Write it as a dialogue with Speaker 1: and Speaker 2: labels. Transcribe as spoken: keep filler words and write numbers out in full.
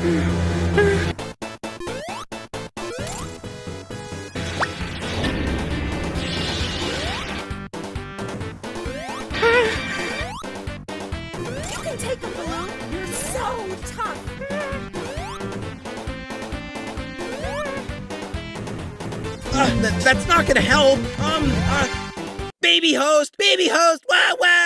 Speaker 1: You can take a balloon. You're so tough.
Speaker 2: Uh, th that's not gonna help. Um, uh, baby host, baby host, wow, wow.